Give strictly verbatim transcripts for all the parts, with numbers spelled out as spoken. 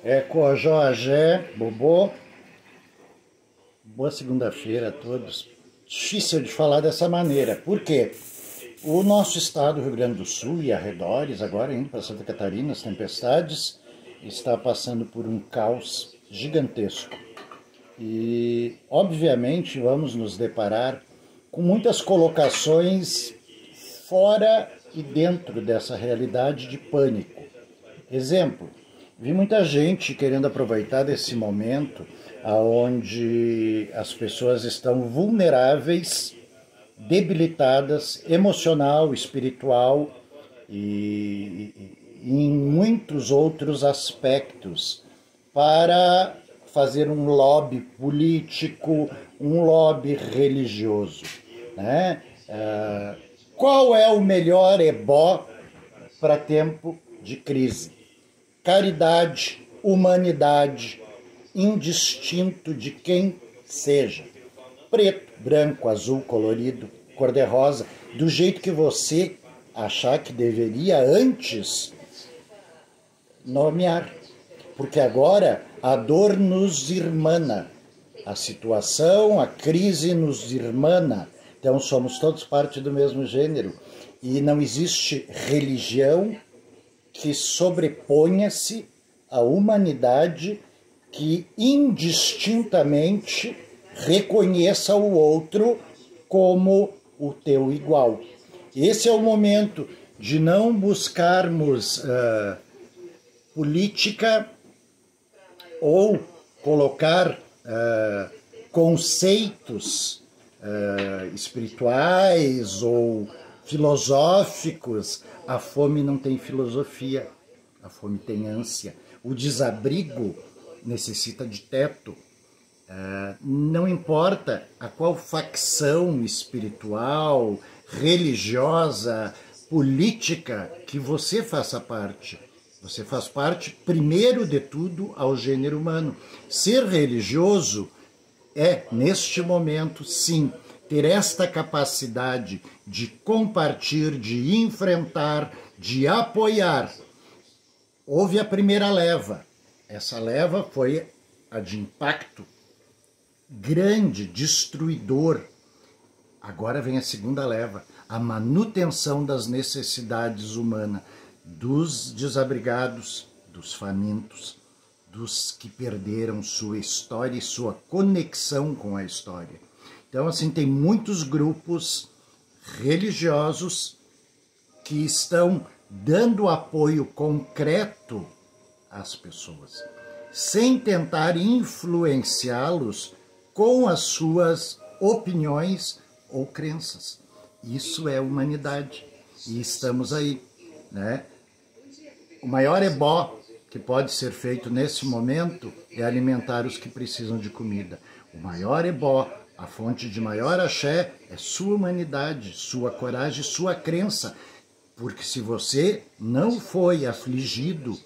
Ecojó, Agé, Bobô. Boa segunda-feira a todos. Difícil de falar dessa maneira. Por quê? O nosso estado, Rio Grande do Sul e arredores, agora indo para Santa Catarina, as tempestades, está passando por um caos gigantesco. E, obviamente, vamos nos deparar com muitas colocações fora e dentro dessa realidade de pânico. Exemplo, vi muita gente querendo aproveitar desse momento onde as pessoas estão vulneráveis, debilitadas, emocional, espiritual e, e em muitos outros aspectos, para fazer um lobby político, um lobby religioso, né? Ah, qual é o melhor ebó para tempo de crise? Caridade, humanidade, indistinto de quem seja. Preto, branco, azul, colorido, cor-de-rosa, do jeito que você achar que deveria antes nomear. Porque agora a dor nos irmana, a situação, a crise nos irmana. Então somos todos parte do mesmo gênero. E não existe religião que sobreponha-se à humanidade, que indistintamente reconheça o outro como o teu igual. Esse é o momento de não buscarmos uh, política ou colocar uh, conceitos uh, espirituais ou filosóficos. A fome não tem filosofia, a fome tem ânsia. O desabrigo necessita de teto. Uh, não importa a qual facção espiritual, religiosa, política que você faça parte. Você faz parte, primeiro de tudo, ao gênero humano. Ser religioso é, neste momento, sim, ter esta capacidade de compartilhar, de enfrentar, de apoiar. Houve a primeira leva. Essa leva foi a de impacto grande, destruidor. Agora vem a segunda leva, a manutenção das necessidades humanas, dos desabrigados, dos famintos, dos que perderam sua história e sua conexão com a história. Então, assim, tem muitos grupos religiosos que estão dando apoio concreto às pessoas, sem tentar influenciá-los com as suas opiniões ou crenças. Isso é humanidade e estamos aí, né? O maior ebó que pode ser feito nesse momento é alimentar os que precisam de comida. O maior ebó, a fonte de maior axé, é sua humanidade, sua coragem, sua crença. Porque se você não foi afligido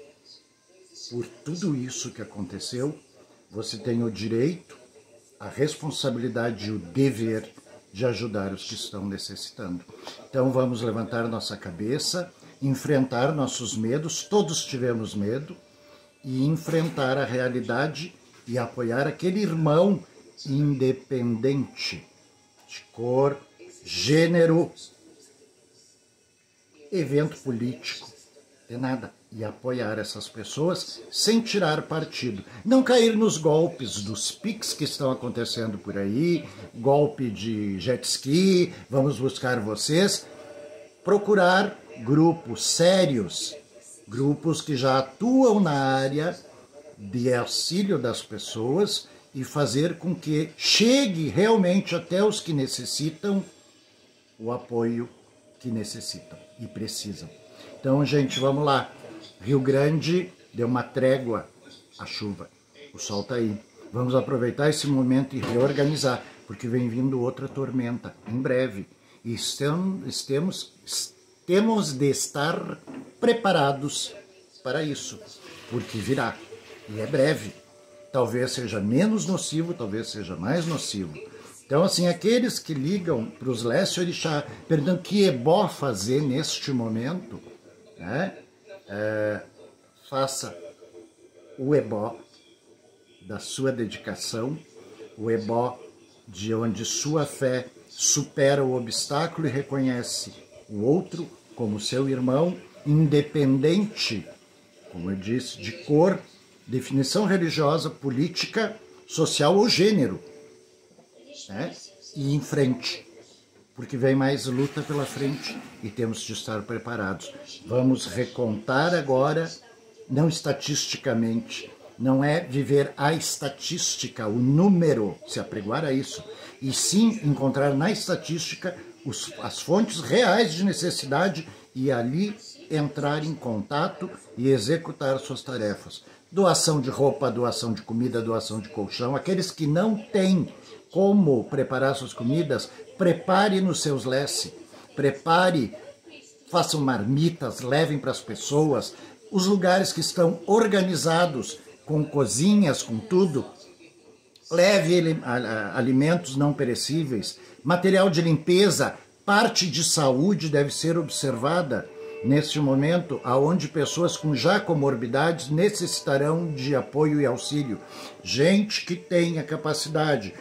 por tudo isso que aconteceu, você tem o direito, a responsabilidade e o dever de ajudar os que estão necessitando. Então vamos levantar nossa cabeça, enfrentar nossos medos, todos tivemos medo, e enfrentar a realidade e apoiar aquele irmão independente de cor, gênero, evento político, de nada. E apoiar essas pessoas sem tirar partido. Não cair nos golpes dos pics que estão acontecendo por aí, golpe de jet ski, vamos buscar vocês. Procurar grupos sérios, grupos que já atuam na área de auxílio das pessoas e fazer com que chegue realmente até os que necessitam o apoio que necessitam e precisam. Então, gente, vamos lá. Rio Grande deu uma trégua à chuva. O sol está aí. Vamos aproveitar esse momento e reorganizar, porque vem vindo outra tormenta em breve. E estamos, temos, temos de estar preparados para isso, porque virá. E é breve. Talvez seja menos nocivo, talvez seja mais nocivo. Então, assim, aqueles que ligam para os Lécio Orixá, perguntando que ebó fazer neste momento, né? É, faça o ebó da sua dedicação, o ebó de onde sua fé supera o obstáculo e reconhece o outro como seu irmão, independente, como eu disse, de cor, definição religiosa, política, social ou gênero, né? E em frente, porque vem mais luta pela frente e temos de estar preparados. Vamos recontar agora, não estatisticamente, não é viver a estatística, o número, se apregoar a isso, e sim encontrar na estatística os, as fontes reais de necessidade e ali entrar em contato e executar suas tarefas. Doação de roupa, doação de comida, doação de colchão. Aqueles que não têm como preparar suas comidas, prepare nos seus lesse, prepare, façam marmitas, levem para as pessoas. Os lugares que estão organizados, com cozinhas, com tudo, leve alimentos não perecíveis, material de limpeza, parte de saúde deve ser observada neste momento, aonde pessoas com já comorbidades necessitarão de apoio e auxílio. Gente que tenha capacidade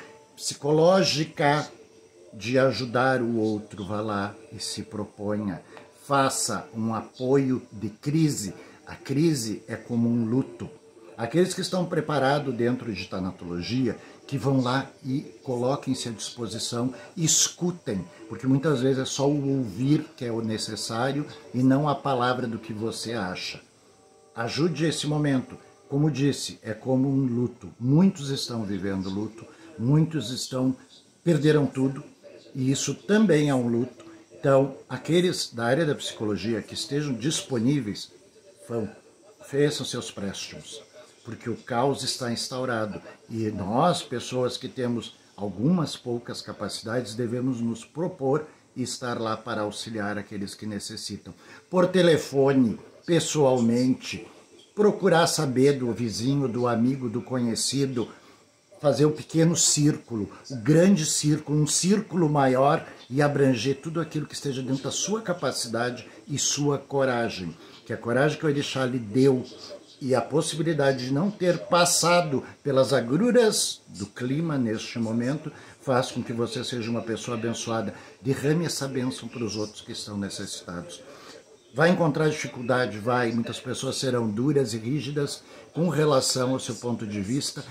psicológica de ajudar o outro, vá lá e se proponha. Faça um apoio de crise. A crise é como um luto. Aqueles que estão preparados dentro de tanatologia, que vão lá e coloquem-se à disposição, escutem, porque muitas vezes é só o ouvir que é o necessário e não a palavra do que você acha. Ajude esse momento. Como disse, é como um luto. Muitos estão vivendo luto, muitos estão perderam tudo e isso também é um luto. Então, aqueles da área da psicologia que estejam disponíveis, vão, façam seus préstimos, porque o caos está instaurado e nós, pessoas que temos algumas poucas capacidades, devemos nos propor e estar lá para auxiliar aqueles que necessitam. Por telefone, pessoalmente, procurar saber do vizinho, do amigo, do conhecido, fazer o pequeno círculo, o grande círculo, um círculo maior e abranger tudo aquilo que esteja dentro da sua capacidade e sua coragem. Que a coragem que o Orixá lhe deu e a possibilidade de não ter passado pelas agruras do clima neste momento faz com que você seja uma pessoa abençoada. Derrame essa bênção para os outros que estão necessitados. Vai encontrar dificuldade, vai, muitas pessoas serão duras e rígidas com relação ao seu ponto de vista,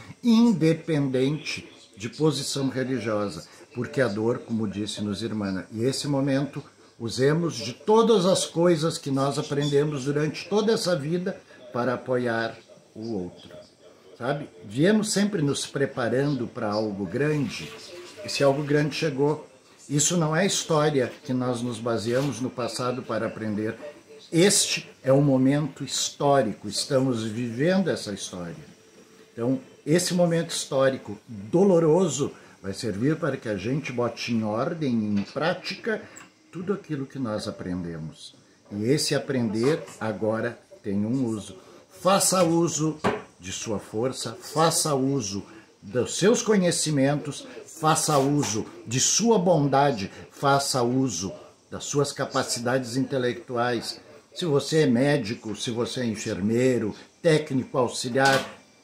independente de posição religiosa, porque a dor, como disse, nos irmana. E esse momento, usemos de todas as coisas que nós aprendemos durante toda essa vida para apoiar o outro, sabe? Viemos sempre nos preparando para algo grande, e se algo grande chegou, isso não é história que nós nos baseamos no passado para aprender. Este é um momento histórico, estamos vivendo essa história. Então, esse momento histórico doloroso vai servir para que a gente bote em ordem, em prática, tudo aquilo que nós aprendemos. E esse aprender agora tem um uso. Faça uso de sua força, faça uso dos seus conhecimentos, faça uso de sua bondade, faça uso das suas capacidades intelectuais. Se você é médico, se você é enfermeiro, técnico, auxiliar,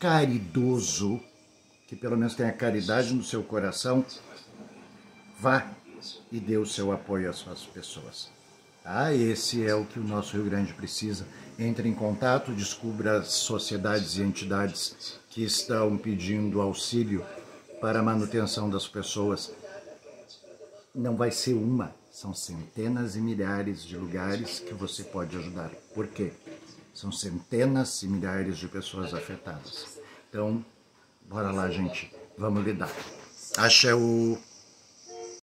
caridoso, que pelo menos tenha caridade no seu coração, vá e dê o seu apoio às suas pessoas. Ah, esse é o que o nosso Rio Grande precisa. Entre em contato, descubra as sociedades e entidades que estão pedindo auxílio para a manutenção das pessoas. Não vai ser uma, são centenas e milhares de lugares que você pode ajudar. Por quê? São centenas e milhares de pessoas afetadas. Então, bora lá, gente, vamos lidar. Axé o...